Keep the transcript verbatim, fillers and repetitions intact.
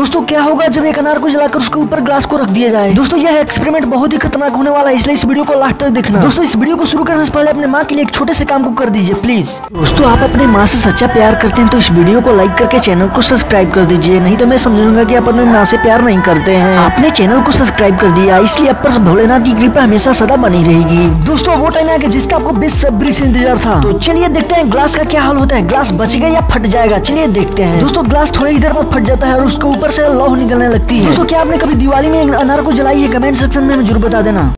दोस्तों क्या होगा जब एक अनार को जलाकर उसके ऊपर ग्लास को रख दिया जाए। दोस्तों यह एक्सपेरिमेंट बहुत ही खतरनाक होने वाला है, इसलिए इस वीडियो को लास्ट तक देखना। दोस्तों इस वीडियो को शुरू करने से पहले अपने माँ के लिए एक छोटे से काम को कर दीजिए प्लीज। दोस्तों आप अपने माँ से सच्चा प्यार करते हैं तो इस वीडियो को लाइक करके चैनल को सब्सक्राइब कर दीजिए, नहीं तो मैं समझूंगा कि आप अपने माँ से प्यार नहीं करते हैं। आपने चैनल को सब्सक्राइब कर दिया, इसलिए आप पर भोलेनाथ की कृपा हमेशा सदा बनी रहेगी। दोस्तों वो टाइम आ गया जिसका आपको बेसब्री से इंतजार था। तो चलिए देखते हैं ग्लास का क्या हाल होता है, ग्लास बचेगा या फट जाएगा, चलिए देखते हैं। दोस्तों ग्लास थोड़ी ही देर बाद फट जाता है और उसके ऊपर से लौह निकलने लगती है। दोस्तों क्या आपने कभी दिवाली में अनार को जलाई है? कमेंट सेक्शन में जरूर बता देना।